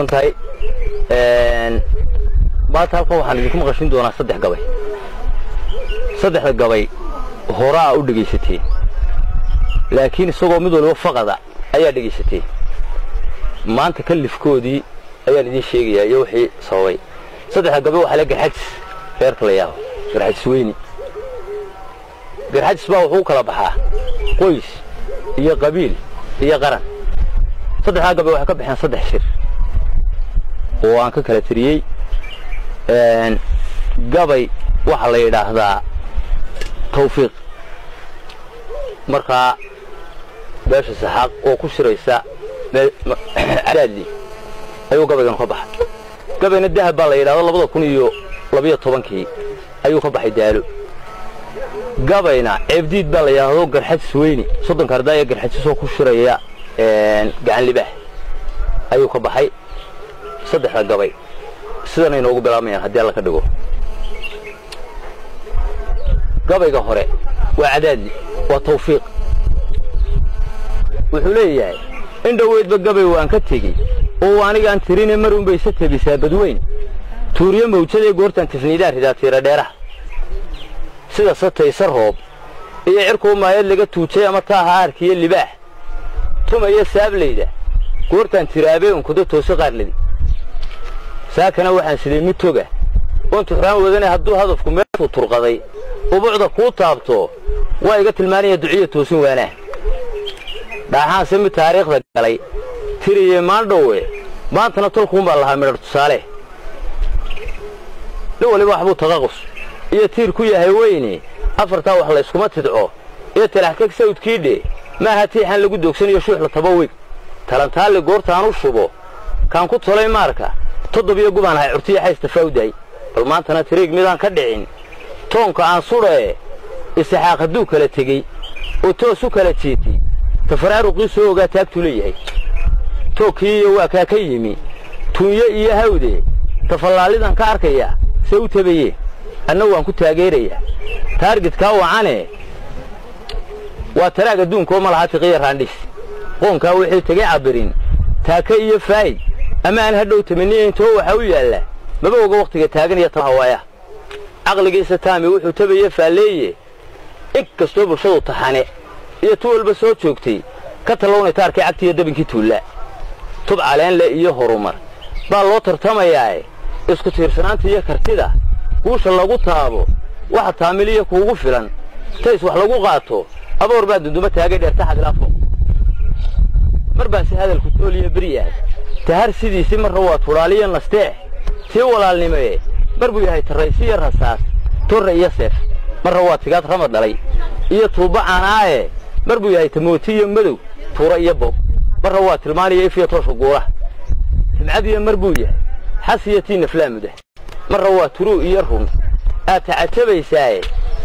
mahadsantahay maanta halkan waxaan idinku maqashin doonaa saddex gabay saddexda gabay horaa u dhageysatay laakiin isagoo mid walba faqada ayaa dhageysatay maanta kalifkoodii ayaan idin sheegayaa iyo wixii sababay saddexda gabay waxa la garxajis reerka la yaabo garxajis weyni garxajis baa wuxuu kala baxaa qoys iyo qabiil iyo qaran saddexda gabay waxa ka baxeen saddex shir oo aan ka kala tiriyay gabay waxa la yiraahdaa Towfiq marka beesha saxaq oo ku shiraysa cadaadli ayuu gabaygan ka baxay gabayna Dahab baa la yiraahdaa 2012 ayuu ka baxay daalo gabayna Ceeb-Diid baa la yiraahdaa Garxajis weyni 30 kardaaya Garxajis oo ku shiraya gacan libaax ayuu ka baxay saddexda gabay sidana inoogu bilaamayaan haddii alla ka dhigo gabayga hore waa cadaadli waa Towfiq wuxuu leeyahay in dhaweydba gabay waan ka tegey oo aniga aan tirine mar uun bay satebisaa badweyn tuuriye mawjadee goortan tifniidaa ridaa tiira dheeraha sida sataysa roob iyo cirku maayad laga tuujay ama taaha arkiye libaax tumaya saableyda goortan tiraabee un kuda tooso qaarladi saakana waxaan sidee mid toga oon tuxraan wadanay hadduu hadafku meeshu turqaday ubuucda kuu taabto waa iga tilmaanaya duciyo toosin waanaa dhaaxaan sami taariikhda galay tiriye maandhowe maantana tolkuun baa lahaa midhar tusaale nin waliba waxbuu taqaqus iyo tiir ku yahay weyne afartaa wax la iskuma tidco iyo talaxkag sawdkiidhe maaha tiixan lagu doogsanayo shuux la taba weyn talantaale goortaan u shubo kaan ku tolay maarka toddobiyo gubaan hay curtiya haysta fawday bal maantana tiriig midaan ka dhicin toonka aan sudhee isaxaaq hadduu kala tegey oo toos u kala jeetay tafaraaruqii soo ogaa taagtu leeyahay tookii iyo waa kaa ka yimi tuunyo iyo hawde tafallaalidan ka arkaya se u tabaye anna waan ku taageeraya taargetkaa wacane waa taraag adduunka oo malaha tiqiya raandhis qoonkaa wixii tegay cabirin taaka iyo faa'id ama aan hadhow tamaniye intoo waxa u yaalla maba oga waqtiga taaganaya tahawaaya aqligiisa taami wuxuu tabaye faaleeye inkastoo bulshadu taxane iyo tu walba soo joogtay ka talowna taarkii cagtiyo dabinkii tuulla tub caleen le iyo horumar baa loo tartamayaa isku tiirsanaanta iyo kartida guusha lagu taabo waxa taamiliya kuugu filan tays wax lagu qaato aboor baa dunduma taagay dheerta xaglaafo mar baa si hadalku tooliyo bariyahay tahar sidiisi marra waa turaaliyo nasteex tii walaalnimee mar buu yahay taraysiyo rasaas torre iyo seef marra waa tigaad ramad dhalay iyo tuuba caanaaye mar buu yahay tamootiyo madow tuura iyo bob marra waa tilmaaniyo ifiyo toosha guuraha timcadiyo mar buu yahay xasiyatii naflaamuda marra waa turuu iyo run aad tacajabaysaaye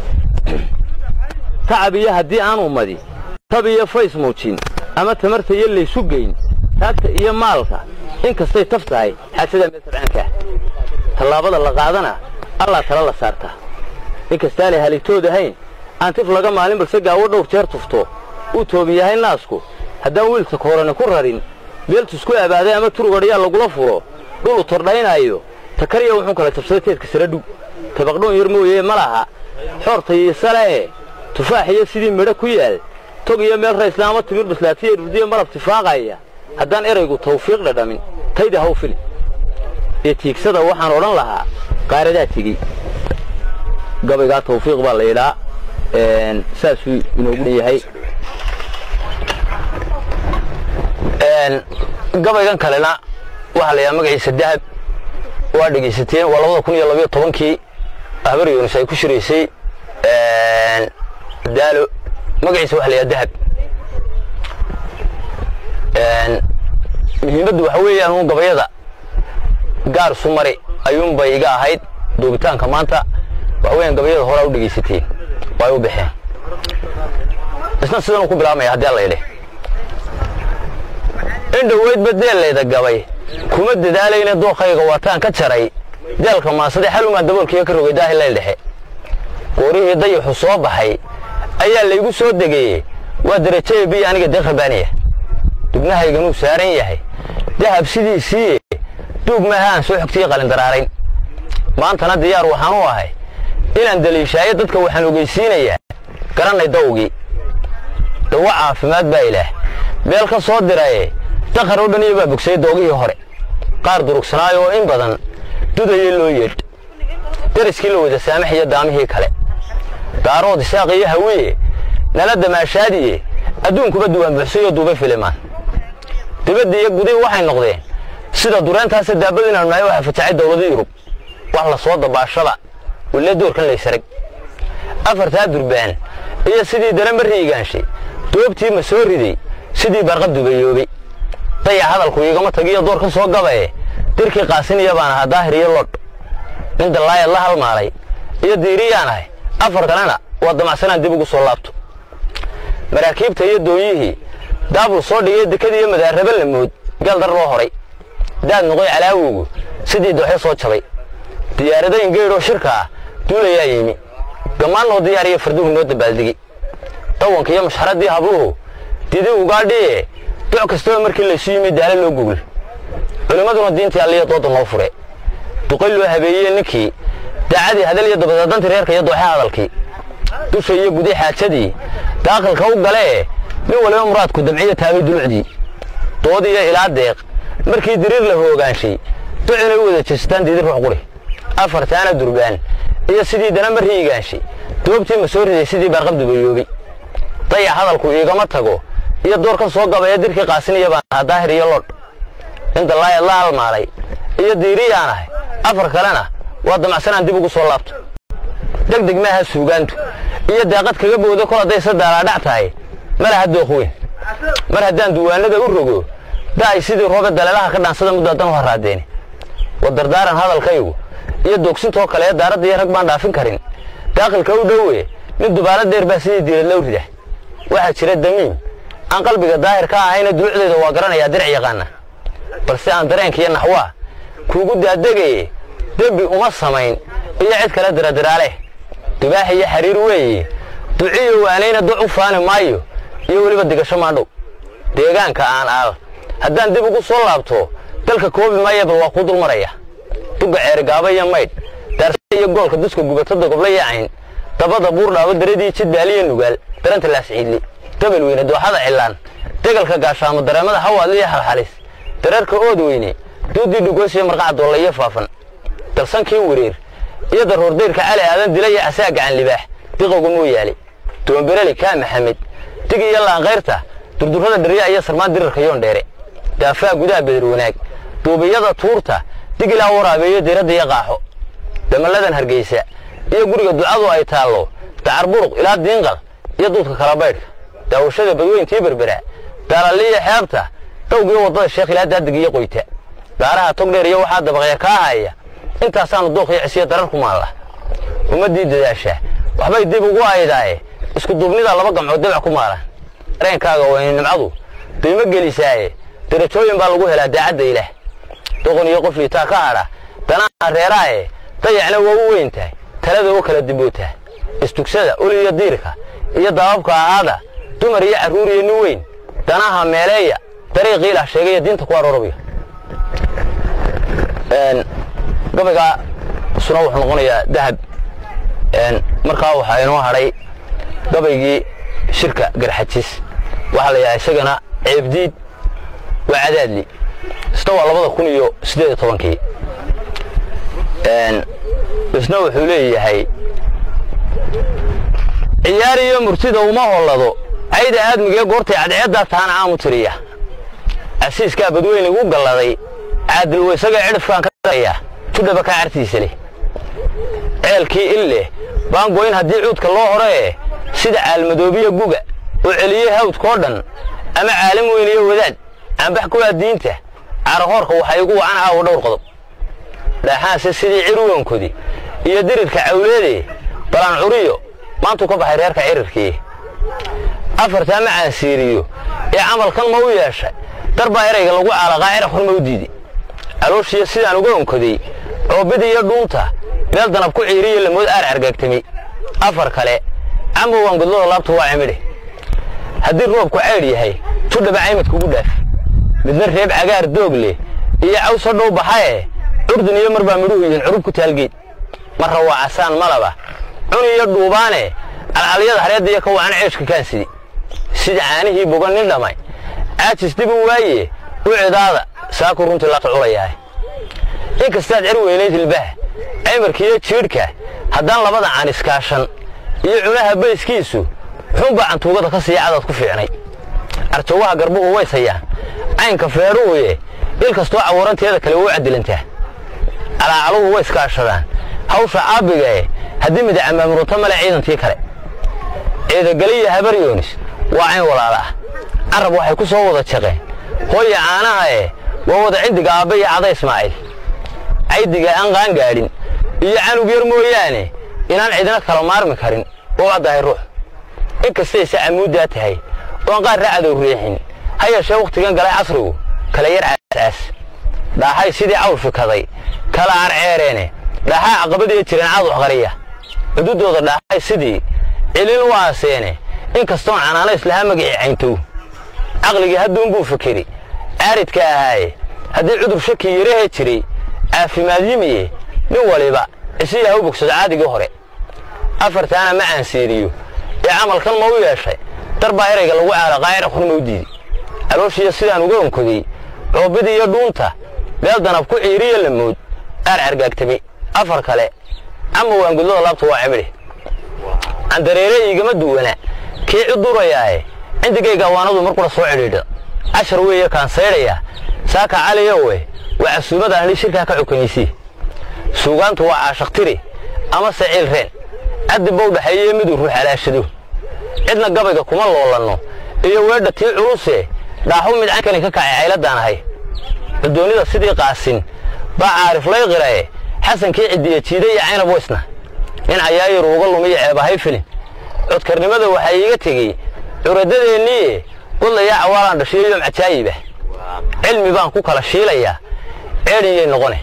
tacab iyo haddii aan ummadi tab iyo fays muujin ama tamarta iyo laysu geyn taagta iyo maalka inkastay taf tahay xaasada meel tabcaanka tallaabada la qaadana allah tala la saarta inkastaa leh haligtood ahayn aan tif laga maalin balse gaawo dhowr jeer tufto uu toobi yahay naasku haddaan wiilka koorane ku rarin beeltusku abaaday ama turugadhiyaa lagula furo dhulu tordhaynaayo takariya wuxuu kala jabsaday teedka saradhu tabaqdhoon yar mooyee ma laha xoorta iyo sale tufaax iyo sidii midho ku yaal tog iyo meel raislaama timir bislaatiya rudiye malab tifaaqaya haddaan eraygu Towfiiq dhadhamin tayda haw fili ee tiigsada waxaan odhan lahaa qaaradaa tegey gabaygaa Towfiiq baa la yidhaa saasuu inoogu yahay gabaygan kalena waxa la yiraahdaa magaciisa Dahab waa dhageysateen waa 2012 habar Yunus ay ku shiraysay daalo magaciisa waxa la yiraahdaa Dahab muhiimadu waxa weeyaan uu gabayada gaar sumari ayuun bay iga ahayd duubitaanka maanta waxa weeyaan gabayada hore u dhageysateen way u bixeen isna sidoo ku bilaabmay haddii la yidhi in dhaweyd badeeleyda gabay kuma dadaalayna dooqayga waataan ka jaray dalka maasada xalumaan daboolkiga ka rogay daahil dhexe qorihii dayaxu soo baxay ayaa la igu soo degay waa darajay bi aniga deeqabaaniya dibnahayga uu saaran yahay Dahab sidiisii دوق مهان سو حكتي قلن دراarين maantana diyaar waxaan u ahay inaan daliishaayo dadka waxaan ogeysiinayaa garanay dawgii dawa caafimaad baa ilaah meel ka soo diray takhar oo dhan iyo bogsay doogii hore qaar durugsanaayo oo in badan dudayay loo yeed dariskii loo wada saamaxiyo daamihii kale daarood isaaqii hawiye nala damaashaadiye adduunkuba duwan buuxsayo duubay filimaan dibadii iyo gudii waxay noqdeen sida dureentaas daabadina naay waxa fatacay dawladda Yurub wax la soo dabaashada wala doorkan la isarag afarta durbaan iyo sidii daran bariigaanshay doobtii ma soo riday sidii barqad dubayoobay tay hadalku igama tagiyo doorka soo gabay dirkii qaasiniya baan daahir iyo lod in dalaay la halmaalay iyo diiriyaanahay afar kalena waa damacsanaan dib ugu soo laabto maraakiibta iyo dooyihii daabul soo dhigay dekadii madaaraba la mood gal dar loo horay daad noqoy calaawugu sidii dooxay soo jabay diyaaradayn geedo shirka duulaya yimi gamaan loo diyaariyo farduhu noo dabaaldigi tawanka iyo mashxaradii habluhu didii ugaadhii duc kastoo markii la siimay daala loo gugul culimaduna diintii Alle dooda noo fure duqay loo habeeyay ninkii daacadii hadal iyo dabadadanta reerka iyo dooxa hadalkii dusha iyo gudi xaajadii daaqalka u galee nin waliba muraadku dabciyo taabay dulucdii doodiyo ilaa deeq markii diriir la hoogaanshay ducina wada jeestaan diidir ruux quri afartaana durbaan iyo sidii dana mariigaanshay doobtii ma soo riday sidii barqad dubayoobay tay hadalku igama tago iyo doorka soo gabay dirkii qaasiniya baan daahir iyo lod inta la halmaalay iyo diiriyaanahay afar kalena waa damacsanaan dib ugu soo laabto degdeg maaha suugaantu iyo daaqad kaga boodo kala day sadaala dhactaay mala hadoo qoyn mar hadaan duwaanada u rogo daay sidii rooga dalalaha ka dhaansada muddadan horaadeen wadardaaran hadalkaygu iyo doogsinto kale daarada iyo rag baan dhaafin karin daaqilka u dhawe mid dubaala dheer baa sidii diirad loo rida waxa jira damiin aan qalbiga daahir ka ahayna dulucdeeda waa garanaya dirc yaqaana balse aan dareenka iyo naxwa kuugu daadagay dambi uma samayn iyo cid kale diradiraale dibaax iyo xariir weeye duciyo waanayna duc u faani maayo iyo waliba digasho maadhow deegaanka aan aal haddaan dib ugu soo laabto dalka koobi maayo bal waa ku dul maraya duga ceergaaba iyo mayd darsi iyo goolka duska gubatada goblay yacayn dabada buur dhaabo daradii jidbaaliye nugaal daranta la siciidli dabal weyne dooxada cilaan degalka gaashaamo dareemada hawaadliya halhalis dararka ood weyne doodii dhugoosiyo marqaca doolaya faafan dalsankii wareer iyo daroor deyrka cali aadan dilay asaa gacan libaax diqogu muu yaali toonbereli ka maxamed dig iyo laan qayrta durdurada dhariya iyo sarmaan dirarka yoon dheere daafaa gudaha bedel wanaag duubiyada tuurta dig ilaa waraabeeyo diirada iyo qaaxo damaladan hargeysa iyo guriga ducadu ay taalo dacar buruq ilaa diinqal iyo duudka kala baydhka daawashada badweyntii berbera dalaliya xeebta dawgii wadada sheekh ilaa daadig iyo qoyta gaaraha tog dheer iyo waxaa dabaqya ka haya intaasaan dooq iyo cisiyo darar ku maala ummadii dadaasha waxbay dib ugu aydaaye isku duubnida laba gamcood dabac ku maalan reenkaaga waa in nimcadu qiimo gelisaaye darajooyin baa lagu helaa daacadda ilaah doqon iyo qof liitaa ka hara danaha reeraaye dayacna waa u weyn tahay talada oo kala dibootaa istugsada uliya diirka iyo daababka aada dumar iyo caruur iyo nin weyn danaha meeleeya dariiqii la sheegay diinta ku aroorbiya gabayga suna wuxuu noqonayaa dahab markaa waxa inoo haray gabaygii shirka Garxajis waxa la yahay isagana Ceeb-Diid waa cadaadli istawa 2018 isna wuxuu leeyahay ciyaar iyo murtida uma hoolado ayda aadmiga goortay cadceeda taan aamu tiriya asiiska badweyn ugu galaday caadil waysaga cirfkan ka daraya tudaba ka artiisa leh ceelkii ille baan goyn hadii cuudka loo hore sida aalmadoobiya guga oo celiyay hawd koodhan ama caalim weyn iyo wadaad aan bax ku diinta arahoorka waxa ugu wacan aa dhowr qodob dhaxaase sidii cirwankodi iyo dirirka cawleede balan curiyo maantu ka baxay reerka cirirkii afarta ma aan siiriyo ee amalkan ma u yeeshay darba erayga lagu caalaqaa ciraq horma u diiday alooshiya sidaan uga onkoday oo bidiyo dhuunta meel danab ku ciiriyo lamood argaagtamay afar kale ama waan gudlada laabta waa cimide haddii roobku ceer yahay tudhaba caymad kugu dhaaf midna reeb cagaar doog leh iyo cawsa dhow baxay urdun iyo marba midhuheen curub ku taalgeed marra waa casaan malaba cun iyo dhuubaane alcaliyada hareedda iyo ka wacan ceeshka kaansidi sida caanihii bogan nin dhamay caajis dib u waaye u cidaada saaku runtii la tuculayahay inkastaad cir weynayd hilbaha aymarkiiyo jiidhka haddaan labada caan iskaashan iyo cunaha bayskiisu xunba cantuugada ka siiya cadaad ku fiicnay arjawaha garbuhu way sayaan caynka feeruhuye il kastoo cawaranteeda kale wuu cadilantaa alaacaluhu way iskaashadaan hawsha caabigae haddii midacamaamurunta male ciidantii kale ciidagaliya habaryoonis waa cayn walaala ah carab waxay ku soo wada jaqeen hooya caanaha waa wada cindiga aabba iyo cada ismaaciil caydiga aan qaan gaadhin iyo canug yar mooyaane inaan cidina kala maarmi karin oo caddahay ruux inkastayse camuuddaa tahay oon qaar raacadow riixin ha yeeshee wakhtigan galay casrigu kala yar caasaas dhaaxay sidii cawl fikaday kala carceereene dhaaxaa caqabadii jireen caad waxqariya xuduuddooda dhaaxay sidii cilin u aaseene inkastoon canaana islahaa magicii cayntow caqligii hadduun buu fikiri caaridka ahaaye haddii cudur shaki yarahee jiray caafimaad yimiye nin waliba isiyaa u bogsado caadigii hore afartaana ma aansiiriyo ee camalkan ma u yeeshay darbaa erayga lagu caala qaayar khurma u diiday alooshiya sidaan uga onkoday coobidii iyo dhuunta meel danab ku ciiriya la mood aar cargaagtamay afar kale ama waangudlada laabta waa cimidhi candareere igama duwana kii cudurayaaye cindigayga waanadu markula soo cidhiidha cashar weeye kaan saydhaya saaka caliyowe waa casuumada ahli shirkaa ka xukumaysii suugaantu waa caashaqtiri ama saciil reen caddi bow dhaxeeye miduu ruux alaashado cidna gabayga kuma loolanno iyo weedha tii culuse dhaaxu mid cankani ka kacay cayladaan ahay cudoonnida sidii qaasin baa caarif lay qiraye xasankii ciddiya jiiday iyo caynab weysna nin cayaayir uga lumiyo ceebahay filin codkarnimada waxaa iiga tegey curadadeenniiye godlayaa cawaalaan dhashiyo yoom cajaayiba cilmi baan ku kala shiilayaa ceedhiyay noqone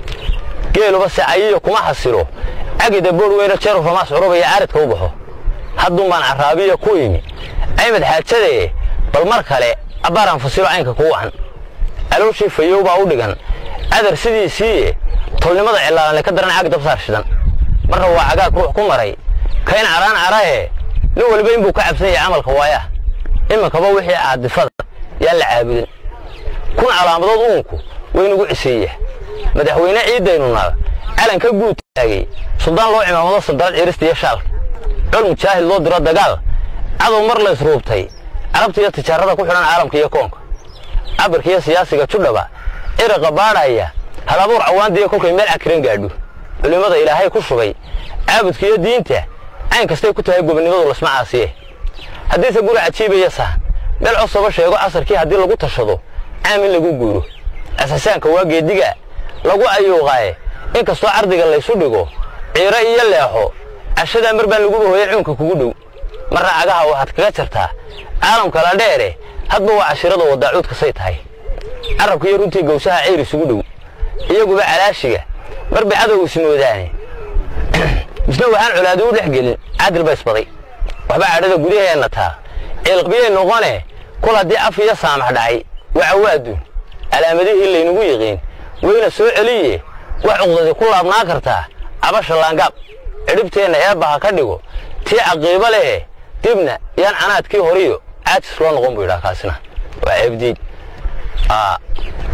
geeluba sacayiyo kuma xasilo cagida boor weyna jeeru ramaas curubaya caaridka u baxo haddun baan carraabiya ku imi aymed xaajadee bal mar kale abbaaraan fasilo caynka kuu wacan alooshii fayow baa u dhigan cadar sidiisiiye tolnimada cilaalanle ka daran caag dabsaar shidan marna waa cagaag ruux ku maray kayn caraan carahe nin waliba inbuu ka cabsan yahay camalka waayaah iminkaba wixii caadifada yaan la caabudin kun calaamadood uunku waynugu ciseeya madaxweyne ciidaynunaa calanka guud taagay suldaan loo cimaamado sandaad cirista iyo shaalka col mujaahid loo diro dagaal cadow mar la isruubtay carabta iyo tijaarada ku xidhan caalamka iyo koonka cabirka iyo siyaasiga judhaba iriqa baadhaya halabuur cawaandiiyo kolkay meel cakiran gaadho culimmada ilaahay ku shubay caabudka iyo diinta cayn kastay ku tahay gobonnimadu lasma caasiye haddiise guri cajiibaya sahan meel cosaba sheego casarkii haddii lagu tashado caam in lagu guuro asasaanka waa geediga lagu ayuuqaaye inkastoo cardiga laysu dhigo ciiro iyo leexo cashadaa mar baan laguba hooyan cuunka kugu dhow marna cagaha waxaad kaga jartaa caalamka la dheere hadba waa cashirada wadaacuudka say tahay carabka iyo runtii gawsaha ceyr isugu dhow iyaguba calaashiga mar bay cadow ismoodaane isna waxaan colaadi u dhex gelin caadil ba isbaday waxba cadhada gudaheenna taa ciilqabiyey noqone kol haddii af iyo saamax dhacay waa cawaaduun calaamadihii laynugu yiqiin wayna soo celiye wax cuqdadii ku laabnaa kartaa cabasha laangaab cidhibteenna eebbaha ka dhigo tii caqiibo lehe dibna yaan canaadkii horiyo caajis loo noqon buu yidhaha kaasina waa ceeb-diid